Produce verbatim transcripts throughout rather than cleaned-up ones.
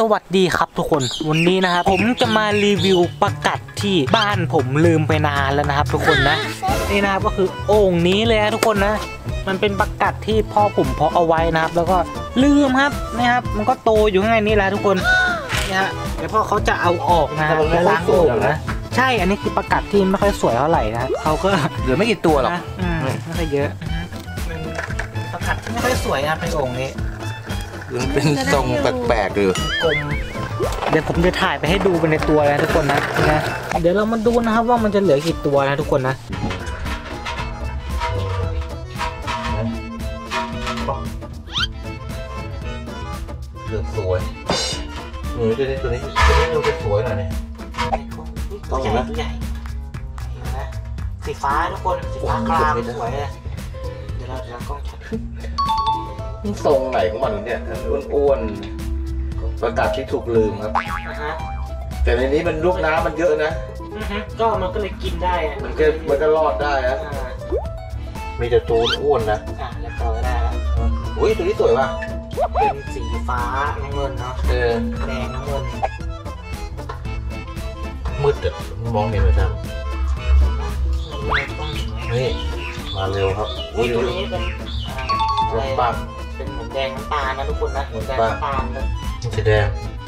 วัสดีครับทุกคนวันนี้นะครับผมจะมารีวิวประกัดที่บ้านผมลืมไปนานแล้วนะครับทุกคนนะนี่นะครับก็คือโอ่งนี้เลยนะทุกคนนะมันเป็นประกัดที่พ่อผมเพาะเอาไว้นะครับแล้วก็ลืมครับนะครับมันก็โตอยู่ข้างในนี้แหละทุกคนนี่ฮะเดี๋ยวพ่อเขาจะเอาออกนะแล้วล้างโอ่งนะใช่อันนี้คือประกัดที่ไม่ค่อยสวยเท่าไหร่นะเขาก็เหลือไม่กี่ตัวหรอกไม่ค่อยเยอะประกัดที่ไม่ค่อยสวยนะในโอ่งนี้มันเป็นทรงแปลกๆหรือกลมเดี๋ยวผมจะถ่ายไปให้ดูเป็นในตัวนะทุกคนนะนะเดี๋ยวเรามาดูนะครับว่ามันจะเหลือกี่ตัวนะทุกคนนะเหลือสวยหนูจะได้ตัวนี้ตัวนี้มันจะสวยหน่อยเนี่ยตัวใหญ่ตัวใหญ่นะสีฟ้าทุกคนสีฟ้าครามสวยเลยเดี๋ยวเราจะกล้องชัดนี่ทรงไหนของมันเนี่ยอ้วนๆประกาศที่ถูกลืมครับแต่ในนี้มันลูกน้ำมันเยอะนะก็มันก็เลยกินได้มันก็มันก็รอดได้นะมีแต่ตัวอ้วนนะอ่ะแล้วต่อได้แล้วอุ้ยตัวนี้สวยว่ะเป็นสีฟ้าน้ำเงินเนาะเออแดงน้ำเงินมืดแต่มองเห็นไหมครับนี่มาเร็วครับอุ้ยตัวนี้เป็นอะไรบ้างเป็นเหมือนแดงน้ำตาลนะทุกคนนะเหมือนแดงน้ำตาลเลยสีแดง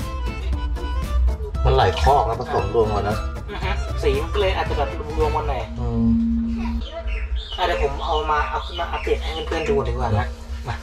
มันไหลคอกแล้วผสมรวมกันนะสีมันก็เลยอาจจะแบบรวมกันหน่อยเดี๋ยวผมเอามาเอาขึ้นมาอัปเดตให้เพื่อนๆดูดีกว่านะมา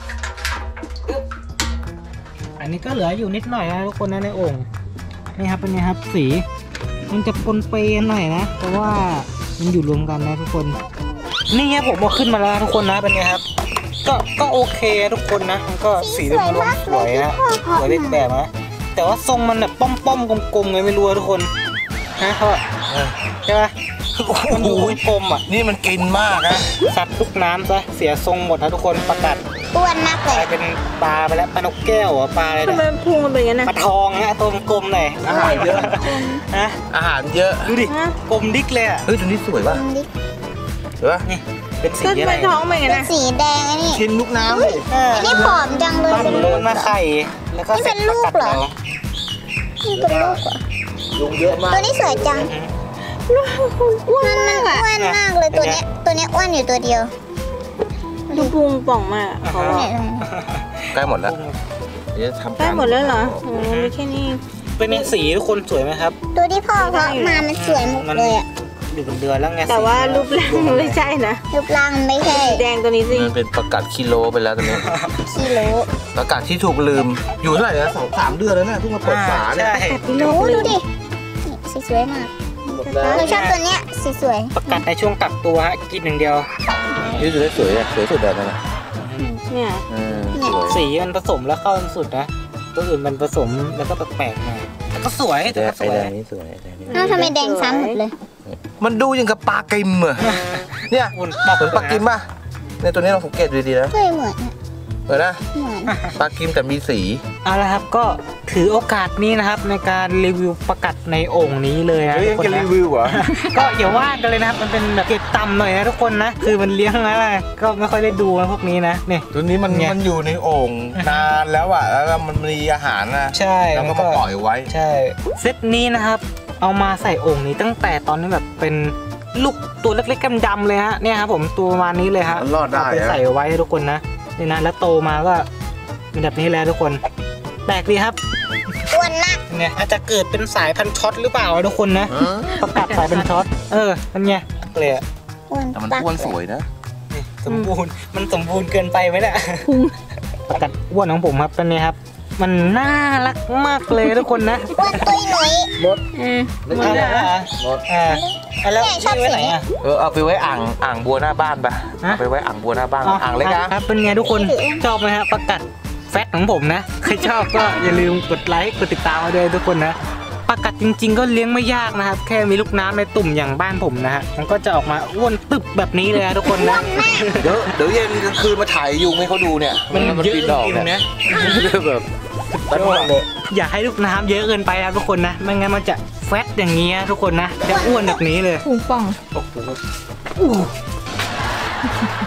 อันนี้ก็เหลืออยู่นิดหน่อยนะทุกคนนะในโอ่งนี่ครับเป็นไงครับสีมันจะปนเปย์หน่อยนะเพราะว่ามันอยู่รวมกันนะทุกคนนี่ครับผมเอาขึ้นมาแล้วทุกคนนะเป็นไงครับก็ก็โอเคทุกคนนะมันก็สีรวมๆสวยนะสวยเล็กแบบนะแต่ว่าทรงมันแบบป้อมๆกลมๆไงไม่รู้ทุกคนนะเพราะใช่ไหมมันดูกลมอ่ะนี่มันกินมากนะสัตว์ทุกน้ำซะเสียทรงหมดนะทุกคนประกัดอ้วนมากเลยเป็นปลาไปแล้วปลานกแก้วอ่ะปลาอะไรทำไมพุงมันเป็นอย่างนั้นปลาทองนะตัวกลมหน่อยอาหารเยอะนะอาหารเยอะดูดิกลมดิ๊กเลยอ่ะเฮ้ยตัวนี้สวยป่ะสวยป่ะนี่เป็นสีอะไรท้องเป็นไงนะสีแดงนี่ชิ้นลูกน้ำเลยอันนี้ผอมจังเลยเป็นลูกมาไข่แล้วก็เป็นลูกเหรอนี่เป็นลูกเหรอลุงเยอะมากตัวนี้สวยจังอ้วนมากอ้วนมากเลยตัวนี้ตัวนี้อ้วนอยู่ตัวเดียวดูพุงป่องมากเขาใกล้หมดแล้วใกล้หมดแล้วเหรอโอ้ไม่แค่นี้เป็นสีทุกคนสวยไหมครับตัวที่พ่อเพาะมามันสวยหมดเลยอ่ะอยู่เป็นเดือนแล้วไงแต่ว่ารูปร่างไม่ใช่นะรูปร่างไม่ใช่แดงตัวนี้สิมันเป็นประกาศกิโลไปแล้วตัวนี้กิโลประกาศที่ถูกลืมอยู่เท่าไหร่นะสองสามเดือนแล้วนะเพิ่งมาเปิดฝาเนี่ยกิโลดูดิสีสวยมากเราชอบตัวเนี้ยสีสวยประกาศในช่วงกักตัวฮะกินหนึ่งเดียวนี่สวยสวยสวยสุดแบบนั้นนะเนี่ยสีมันผสมแล้วเข้าสุดนะตัวอื่นมันผสมแล้วก็แปลกๆหน่อยแต่ก็สวยแต่ก็สวยนี่สวยอ้าวทำไมแดงซ้ำหมดเลยมันดูอย่างกับปลากิมอะเนี่ยเหมือนปลากิมป่ะในตัวนี้เราสังเกตดีๆนะใช่เหมือนเหมือนนะปลากิมแต่มีสีเอาละครับก็ถือโอกาสนี้นะครับในการรีวิวประกัดในโอ่งนี้เลยนะทุกคนรีวิวเหรอก็อย่าว่ากันเลยนะครับมันเป็นแบบเกรดต่ำหน่อยนะทุกคนนะคือมันเลี้ยงอะไรก็ไม่ค่อยได้ดูนะพวกนี้นะนี่ตัวนี้มันมันอยู่ในโอ่งนานแล้วอ่ะแล้วมันมีอาหารนะใช่แล้วก็มาปล่อยไว้ใช่เซตนี้นะครับเอามาใส่โอ่งนี้ตั้งแต่ตอนนี้แบบเป็นลูกตัวเล็กๆดำๆเลยฮะเนี่ยครับผมตัวประมาณนี้เลยฮะรอดได้ใส่ไว้ทุกคนนะนี่นะแล้วโตมาก็เป็นแบบนี้แล้วทุกคนแปลกดีครับอ้วนมากเนี่ยอาจจะเกิดเป็นสายพันธุ์ช็อตหรือเปล่าทุกคนนะประกาศสายเป็นช็อตเออมันไงเลยอ่ะแต่มันอ้วนสวยนะสมบูรณ์มันสมบูรณ์เกินไปไหมเนี่ยประกาศอ้วนของผมครับตอนนี้ครับมันน่ารักมากเลยทุกคนนะอ้วนตุ้ยหนุ่ยรถรถอะไรรถอ่าแล้วไว้ไหนอ่ะเออเอาไปไว้อ่างอ่างบัวหน้าบ้านปะเอาไปไว้อ่างบัวหน้าบ้านอ่างเล็กนะครับเป็นไงทุกคนชอบไหมฮะประกาศแฟตของผมนะใครชอบก็อย่าลืมกดไลค์กดติดตามมาด้วยทุกคนนะประกัดจริงๆก็เลี้ยงไม่ยากนะครับแค่มีลูกน้ำในตุ่มอย่างบ้านผมนะฮะมันก็จะออกมาอ้วนตึบแบบนี้เลยนะทุกคนนะเดี๋ยวเดี๋ยวเย็นกลางคืนมาถ่ายยุงให้เขาดูเนี่ยมันเยอะจริงๆนะแบบอย่าให้ลูกน้ำเยอะเกินไปนะทุกคนนะไม่งั้นมันจะแฟตอย่างนี้ทุกคนนะจะอ้วนแบบนี้เลยพุงป่อง